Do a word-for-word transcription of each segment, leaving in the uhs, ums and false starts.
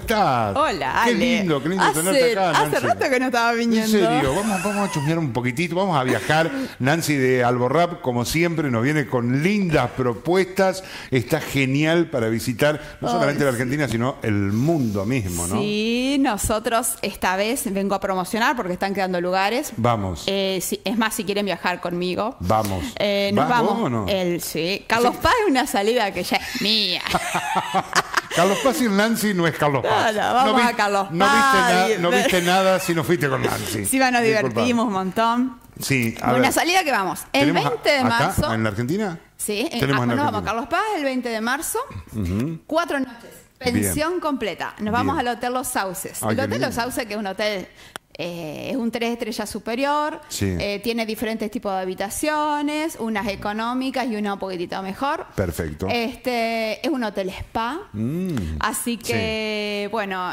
estás? Hola, Qué Ale. lindo, qué lindo hace, tenerte acá, Nancy. Hace rato que no estaba viniendo. En serio, vamos, vamos a chusmear un poquitito, vamos a viajar. Nancy de Alborrap, como siempre, nos viene con lindas propuestas. Está genial para visitar no solamente Ay, la Argentina, sino el mundo mismo, ¿no? Sí, nosotros esta vez vengo a promocionar porque están quedando lugares. Vamos. Eh, sí, es más, si quieren viajar conmigo. Vamos. Eh, nos ¿Vas vamos. vos o no? El, sí. Carlos Sí. Paz es una salida que ya es mía. Carlos Paz sin Nancy no es Carlos Paz. No, no, vamos vi- a Carlos no Paz. Viste na- no viste nada si no fuiste con Nancy. Sí, nos Disculpa. divertimos un montón. Sí, a Una ver. salida que vamos. El ¿Tenemos a- veinte de acá, marzo. en la Argentina? Sí, en, Tenemos ah, en nos la vamos a Argentina. Carlos Paz el veinte de marzo. Cuatro noches. Pensión Bien. completa. Nos vamos Bien. al Hotel Los Sauces. Ay, el qué Hotel lindo. Los Sauces, que es un hotel, eh, es un tres estrellas superior. Sí. Eh, tiene diferentes tipos de habitaciones, unas económicas y una un poquitito mejor. Perfecto. Este es un hotel spa. Mm, Así que, bueno,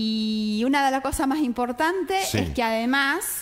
y una de las cosas más importantes Sí. es que además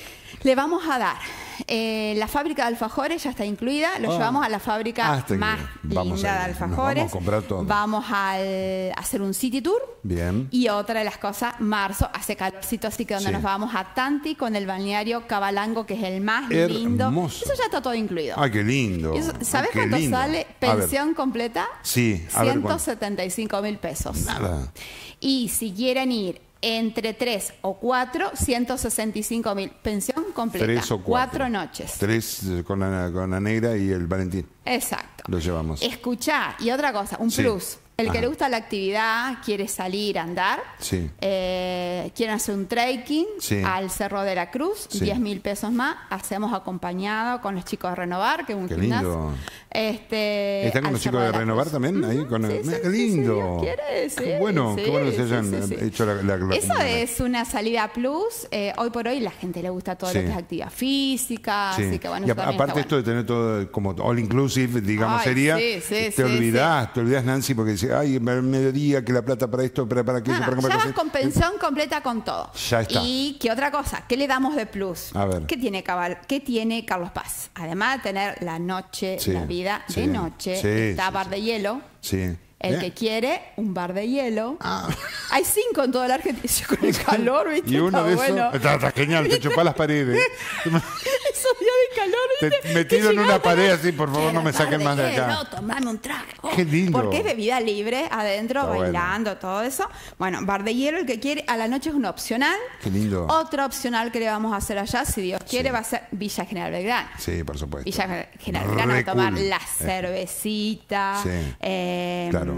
le vamos a dar. Eh, la fábrica de alfajores ya está incluida, lo Ah. llevamos a la fábrica Ah, está más incluida. Vamos linda a de ir, nos alfajores. vamos a comprar todo. Vamos al- a hacer un city tour. Bien. Y otra de las cosas, marzo, hace calorcito, así que donde Sí. nos vamos a Tanti con el balneario Cabalango, que es el más lindo. Hermoso. Eso ya está todo incluido. Ay, qué lindo. Eso- ¿Sabes Qué cuánto lindo. sale A ver. pensión completa? Sí, a ver, ciento ¿cuánto? setenta y cinco mil pesos. Nada. Y si quieren ir entre tres o cuatro, ciento sesenta y cinco mil. Pensión completa. Tres o cuatro. Cuatro noches. Tres eh, con la, con la negra y el Valentín. Exacto. Lo llevamos. Escuchá, y otra cosa, un Sí. plus. El que Ajá. le gusta la actividad, quiere salir a andar, Sí. eh, quiere hacer un trekking Sí. al Cerro de la Cruz, Sí. diez mil pesos más. Hacemos acompañado con los chicos de Renovar, que es un Qué gimnasio. lindo. Este, ¿Están con al los Cerro chicos de la Renovar Cruz. también? Ahí Ujú, con el- sí, Mira, sí, qué sí, lindo. si Dios quiere, sí, Qué bueno, sí, qué bueno que se sí, hayan sí, sí. hecho la, la, la Eso comunidad. es una salida plus. Eh, hoy por hoy la gente le gusta todo Sí. lo que es actividad física, Sí. así que bueno, y eso a- también aparte está esto de tener todo como all inclusive, digamos, Ay, sería, sí, sí, te sí, olvidás, te olvidás, Nancy, porque dice, ay, me- mediodía, que la plata para esto, para, para aquello, No, no, para ya comprar vas cosas. con pensión completa con todo. Ya está. ¿Y qué otra cosa? ¿Qué le damos de plus? A ver. ¿Qué tiene, Cabal- qué tiene Carlos Paz? Además de tener la noche, Sí, la vida sí, de noche, sí, está sí, bar sí. de hielo. Sí. El ¿Eh? que quiere un bar de hielo. Ah. Hay cinco en toda la Argentina. Sí, con el calor, ¿viste? Y uno Está de esos, bueno. está, está genial, te chupás las paredes. Esos días de calor, ¿viste? Te- metido Que en una llegás, pared así, por favor, quiero no me saquen bar más de acá. hielo, tomame un trago. Qué lindo. Porque es bebida libre adentro, Está bailando, todo eso. Bueno, bar de hielo, el que quiere, a la noche es un opcional. Qué lindo. Otra opcional que le vamos a hacer allá, si Dios quiere, Sí. va a ser Villa General Belgrano. Sí, por supuesto. Villa General Belgrano, Re a tomar cool. la Eh. cervecita, Sí. eh, Claro.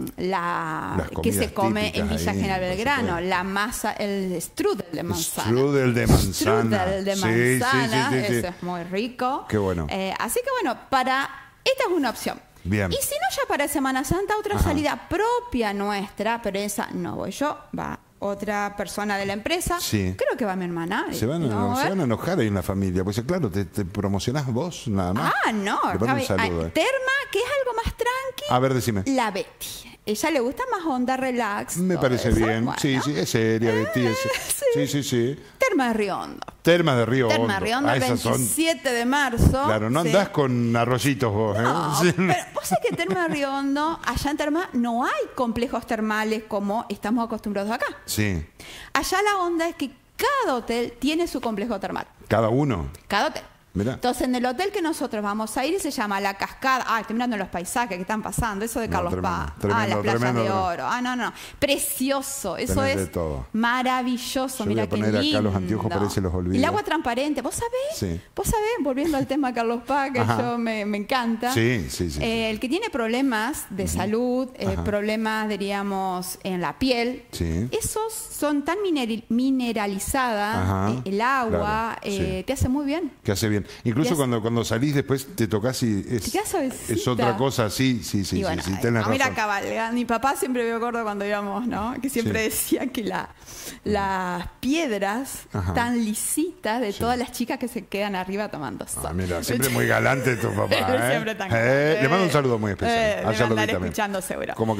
la Las que comidas se come en típicas Villa ahí, General por Belgrano, supuesto. la masa, el strudel de manzana. Strudel de manzana. Strudel de Sí, sí, sí, manzana, sí, sí. eso es muy rico. Qué bueno. Eh, así que bueno, para esta es una opción. Bien. Y si no, ya para Semana Santa, otra Ajá. salida propia nuestra, pero esa no voy yo, va otra persona de la empresa. Sí. Creo que va mi hermana. Se van, a, No, se ver. van a enojar ahí en la familia. Pues claro, te, te promocionás vos nada más. Ah, no. Le mando un Cabe- saludo, ah, eh. Terma, que es algo más tranqui. A ver, decime. La Betty. Ella le gusta más onda relax. Me todo parece eso. bien. Bueno. Sí, sí, es seria, Betty. es- sí. Sí, sí, sí. Terma de Río Hondo. Termas de Río Terma de Hondo. Río Hondo Ah, el esas son. veintisiete de marzo. Claro, no Sí. andás con arroyitos vos, ¿eh? No, Sí. pero vos sabés que en Terma de Río Hondo, allá en Terma, no hay complejos termales como estamos acostumbrados acá. Sí. Allá la onda es que cada hotel tiene su complejo termal. Cada uno. Cada hotel. Mirá. Entonces, en el hotel que nosotros vamos a ir se llama La Cascada. Ah, estoy mirando los paisajes que están pasando. Eso de No, Carlos tremendo, Paz. Ah, tremendo, las playas tremendo, de tremendo. oro. Ah, no, no. Precioso. Eso Tenés de es todo. maravilloso. Yo voy Mira a qué poner acá lindo. los anteojos para que se los olvide. El agua transparente. ¿Vos sabés? Sí. ¿Vos sabés? Volviendo al tema de Carlos Paz, que Ajá. yo me, me encanta. Sí, sí, sí. Eh, el que tiene problemas de salud, eh, Ajá. problemas, diríamos, en la piel, Sí. esos son tan mineri- mineralizadas, Ajá, eh, el agua, claro, eh, sí. te hace muy bien. Que hace bien. Incluso Y es- cuando, cuando salís después te tocas y es, Te quedas suavecita. es otra cosa. Sí, sí, sí. y bueno, sí, sí, tenés a mí la razón. cabalga. Mi papá siempre me acuerdo cuando íbamos, ¿no? Que siempre Sí. decía que la, las piedras Ajá. tan lisitas de Sí. todas las chicas que se quedan arriba tomando sol. Ah, mira, siempre muy galante tu papá. ¿eh? Siempre tan Eh, galante. Le mando un saludo muy especial. Eh, debe Allá lo vi andar también. escuchando seguro. ¿Cómo que no?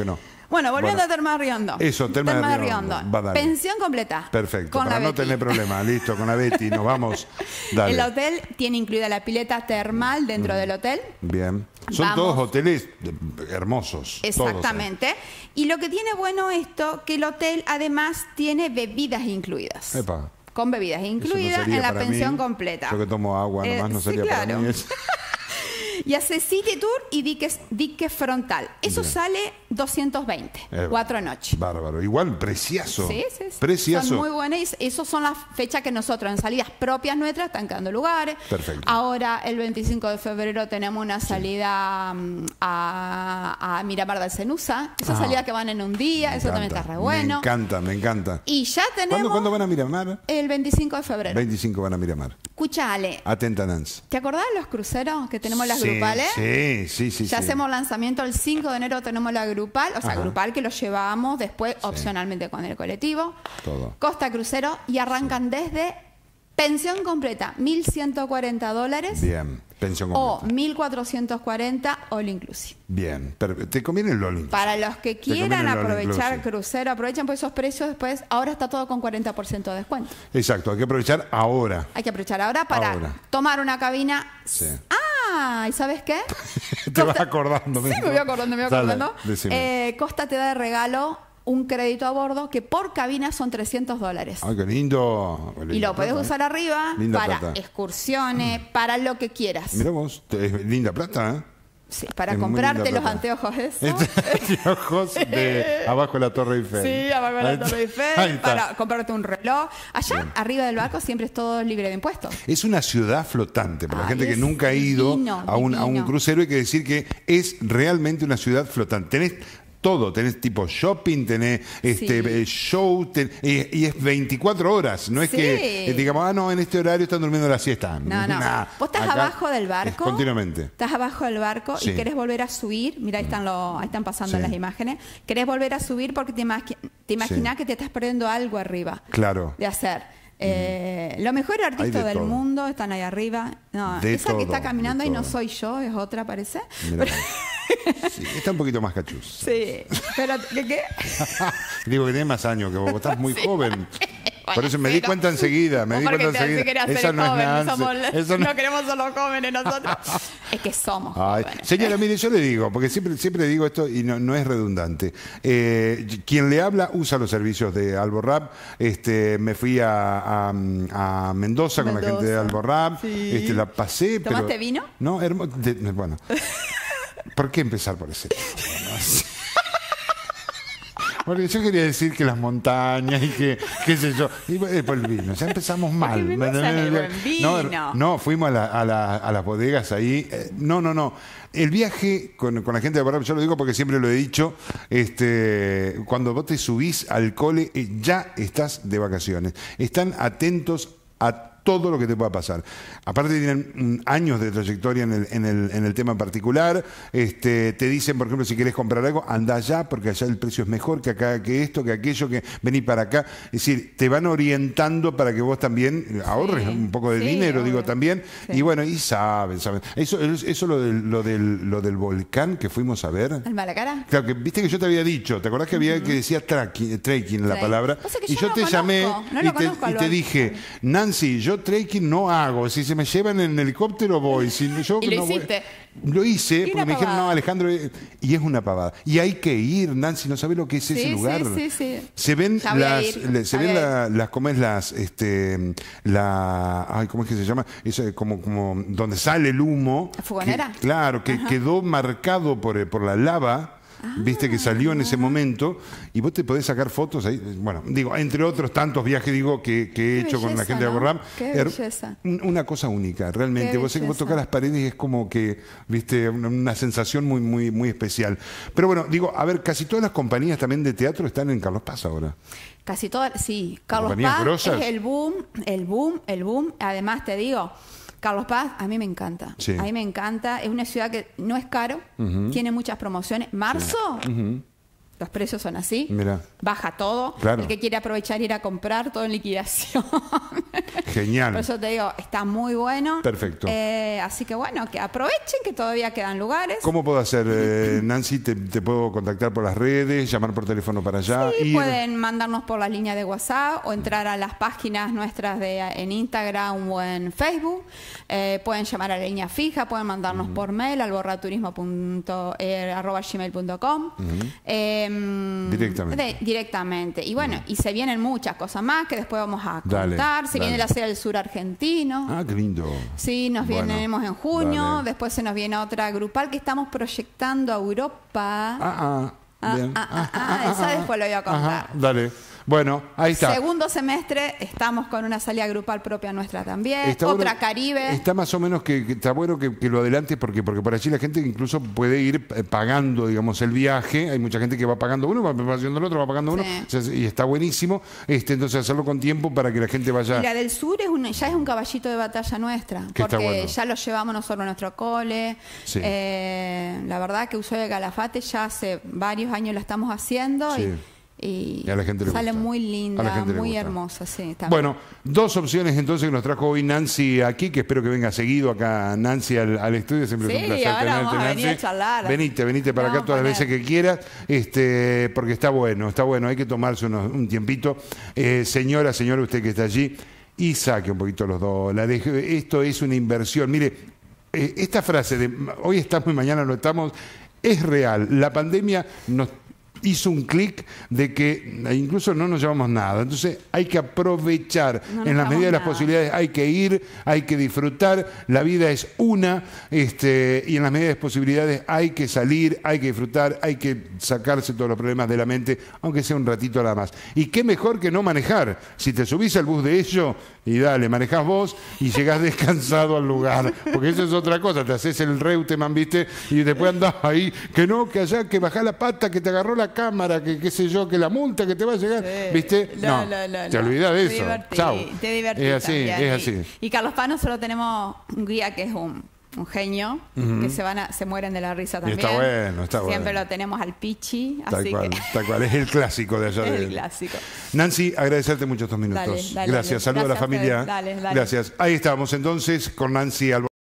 Bueno, volviendo Bueno, a Termas de Riondo. eso, Termas de Riondo. Va, dale. Pensión completa. Perfecto, con para la no Betty. tener problema. Listo, con la Betty, nos vamos. Dale. El hotel tiene incluida la pileta termal dentro Mm. del hotel. Bien. Son Vamos. todos hoteles hermosos. Exactamente. Todos, Y lo que tiene bueno esto, que el hotel además tiene bebidas incluidas. ¿eh? Epa. Con bebidas Eso no incluidas sería en la para pensión mí. completa. Yo que tomo agua Eh, nomás, no sí, sería para claro. mí eso. Y hace City Tour y dique, dique frontal. Eso Bien. sale doscientos veinte, Eh, cuatro noches. Bárbaro. Igual, precioso. Sí, sí, sí. Precioso. Son muy buenas y esas son las fechas que nosotros en salidas propias nuestras están quedando lugares. Perfecto. Ahora, el veinticinco de febrero, tenemos una salida mm, a, a Miramar del Cenusa. Esas Ah. salidas que van en un día, Me eso también encanta, está re bueno. Me encanta, me encanta. Y ya tenemos ¿Cuándo, ¿Cuándo van a Miramar? el veinticinco de febrero. veinticinco van a Miramar. Escucha, Ale, Atenta, Nancy. ¿te acordás de los cruceros que tenemos las Sí, grupales? Sí, sí, sí. Ya sí. hacemos lanzamiento el cinco de enero, tenemos la grupal, o sea, Ajá. grupal que lo llevamos después opcionalmente con el colectivo. Todo. Costa Crucero y arrancan desde pensión completa, mil ciento cuarenta dólares. Bien. Pensión O completa. mil cuatrocientos cuarenta all inclusive. Bien. Pero te conviene el Lolling. Para los que Te conviene quieran el all aprovechar inclusive. crucero, aprovechen por esos precios después. Ahora está todo con cuarenta por ciento de descuento. Exacto, hay que aprovechar ahora. Hay que aprovechar ahora para Ahora. tomar una cabina. Sí. Ah, ¿y sabes qué? Te vas Costa- acordando. Sí, me voy acordando, me voy Dale, acordando. decime. Eh, Costa te da de regalo un crédito a bordo que por cabina son trescientos dólares. Ay, qué lindo. Qué Y linda lo puedes plata, usar ¿eh? arriba Linda para plata. excursiones, para lo que quieras. Mira vos, te- es linda plata, ¿eh? Sí, para Es muy comprarte linda los plata. anteojos esos. Anteojos de abajo de la Torre Eiffel. Sí, abajo de Ahí la está. Torre Ahí Eiffel, está. para comprarte un reloj. Allá, arriba del barco, siempre es todo libre de impuestos. Es una ciudad flotante. Para la Ay, gente que es nunca ha ido divino, a, un, a un divino. crucero, hay que decir que es realmente una ciudad flotante. Tenés todo, tenés tipo shopping, tenés este Sí. eh, show, ten- eh, y es veinticuatro horas. No es Sí. que eh, digamos, ah, no, en este horario están durmiendo la siesta. No, no. Nah, Vos estás acá abajo del es barco. continuamente. Estás abajo del barco Sí. y querés volver a subir. Mira, ahí están, los, ahí están pasando Sí. las imágenes. Querés volver a subir porque te, imagi- te imaginás Sí. que te estás perdiendo algo arriba Claro. de hacer. Eh, los mejores Hay artistas de del todo. mundo están ahí arriba. No, De esa que está todo, caminando de y no todo. soy yo, es otra, parece. Mirá vos. Sí, está un poquito más cachuz. Sí. Pero, ¿qué? qué? Digo que tiene más años que vos, vos estás muy joven. Por Bueno, eso me sí, di no. cuenta enseguida, me Vos di porque cuenta te enseguida. querés hacer Esa el no es joven, Nancy. somos- Eso no... no- queremos ser los jóvenes nosotros. Es que somos Ay, jóvenes. señora, mire, yo le digo, porque siempre, siempre digo esto y no, no es redundante. Eh, quien le habla usa los servicios de Alborrap. Este, me fui a, a- a Mendoza, con la gente de Mendoza. Alborrap. Sí. Este, la pasé. pero- ¿Tomaste vino? No, hermo- de- bueno. ¿Por qué empezar por ese lado, no? Porque yo quería decir que las montañas y que, qué sé yo, y bueno, por el vino, ya empezamos mal. el Mendoza es el buen No, vino. no, fuimos a, la- a la- a las bodegas ahí. Eh, no, no, no. El viaje con, con la gente de Alborrap, yo lo digo porque siempre lo he dicho, este, cuando vos te subís al cole, eh, ya estás de vacaciones. Están atentos a todo lo que te pueda pasar. Aparte tienen mm, años de trayectoria en el, en el, en el tema en particular. Este, te dicen, por ejemplo, si querés comprar algo, anda allá, porque allá el precio es mejor que acá, que esto, que aquello, que vení para acá. Es decir, te van orientando para que vos también ahorres un poco de sí, dinero, digo obvio. también. Sí. Y bueno, y saben, saben. Eso, eso lo, del, lo, del, lo del volcán que fuimos a ver. ¿El Malacara? Claro, que viste que yo te había dicho, ¿te acordás que había que decía trekking, trekking la Sí. palabra? O sea que Y yo yo no te conozco, llamé no y, lo te, conozco y al te volcán. dije, Nancy, yo trekking no hago, si se me llevan en helicóptero voy, si yo ¿Y lo no voy- hiciste? Lo hice, Y porque una me dijeron, pavada. no, Alejandro, eh, y es una pavada. Y hay que ir, Nancy, no sabes lo que es Sí, ese sí, lugar. sí, sí. Se ven Ya voy a las, ir, le- se ya ven voy a la- las, ¿cómo es las, este, la, ay, ¿cómo es que se llama? Eso es como, como donde sale el humo. ¿La fogonera? Que- claro, que quedó marcado por, por la lava. Viste que salió en ese momento y vos te podés sacar fotos ahí. Bueno, digo, entre otros tantos viajes digo que, que he Qué hecho con la belleza, gente de ¿no? Alborrap. Qué Er- belleza. un- Una cosa única, realmente. Qué Vos, vos belleza. tocás las paredes y es como que, viste, una, una sensación muy, muy, muy especial. Pero bueno, digo, a ver, casi todas las compañías también de teatro están en Carlos Paz ahora. Casi todas, sí. Carlos compañías Paz grosas. es el boom, el boom, el boom. Además te digo, Carlos Paz a mí me encanta. Sí. A mí me encanta. Es una ciudad que no es caro, tiene muchas promociones. Marzo los precios son así. Mirá. Baja todo. Claro. El que quiere aprovechar ir a comprar todo en liquidación. Genial. Por eso te digo, está muy bueno. Perfecto. Eh, así que bueno, que aprovechen que todavía quedan lugares. ¿Cómo puedo hacer, eh, Nancy? Te, ¿Te puedo contactar por las redes, llamar por teléfono para allá? Sí, ir... pueden mandarnos por la línea de WhatsApp o entrar a las páginas nuestras de, en Instagram o en Facebook. Eh, pueden llamar a la línea fija, pueden mandarnos uh-huh. por mail al borraturismo arroba gmail punto com. Uh-huh. eh, directamente. De, directamente. Y bueno, uh-huh. y se vienen muchas cosas más que después vamos a contar. Dale, se dale. viene la Serie del Sur argentino. Ah, qué lindo. Sí, nos bueno, venimos en junio. dale. Después se nos viene otra grupal que estamos proyectando a Europa. Ah, ah. Ah, Bien. ah, ah, ah, esa después lo voy a contar. Ajá, dale. Bueno, ahí está. Segundo semestre estamos con una salida grupal propia nuestra también. Está Otra bueno, Caribe. Está más o menos que, que está bueno que, que lo adelantes porque, porque por allí la gente incluso puede ir pagando, digamos, el viaje. Hay mucha gente que va pagando uno, va haciendo el otro, va pagando uno. Sí. O sea, y está buenísimo. Este, entonces hacerlo con tiempo para que la gente vaya. Y la del sur es una, ya es un caballito de batalla nuestra. Que porque bueno. ya lo llevamos nosotros a nuestro cole. Sí. Eh, la verdad que Ushuaia de Calafate ya hace varios años lo estamos haciendo. Sí. Y, Y, y a la gente le sale gusta. muy linda, muy hermosa, sí. También. Bueno, dos opciones entonces que nos trajo hoy Nancy aquí, que espero que venga seguido acá Nancy al, al estudio. Siempre sí, es un placer ahora tenerte, vamos a Nancy. venir a charlar. Venite, venite para no, acá todas las veces que quieras, este, porque está bueno, está bueno, hay que tomarse unos, un tiempito. Eh, señora, señora, usted que está allí, y saque un poquito los dólares. Esto es una inversión. Mire, eh, esta frase de hoy estamos y mañana no estamos, es real. La pandemia nos hizo un clic de que incluso no nos llevamos nada. Entonces hay que aprovechar no en la medida de las nada. posibilidades, hay que ir, hay que disfrutar, la vida es una, este, y en las medidas de posibilidades hay que salir, hay que disfrutar, hay que sacarse todos los problemas de la mente, aunque sea un ratito nada más. Y qué mejor que no manejar. Si te subís al bus de ellos y dale, manejás vos y llegás descansado al lugar, porque eso es otra cosa, te haces el reuteman, ¿viste? Y después andás ahí, que no, que allá, que bajá la pata, que te agarró la cámara, que qué sé yo, que la multa que te va a llegar, sí. ¿Viste? No, no, no, te no. olvidás de eso. Chau. Te divertís. Es así, también. es así. Y, y Carlos Paz nosotros tenemos un guía que es un, un genio, uh-huh. que se van a, se mueren de la risa también. Y está bueno, está bueno. Siempre lo tenemos al Pichi. Tal así cual, que... tal cual, es el clásico de allá. Es de el clásico. Nancy, agradecerte mucho estos minutos. Dale, dale, Gracias, dale. saludo a la Gracias a familia. ustedes. Dale, dale. Gracias. Ahí estábamos entonces con Nancy Albo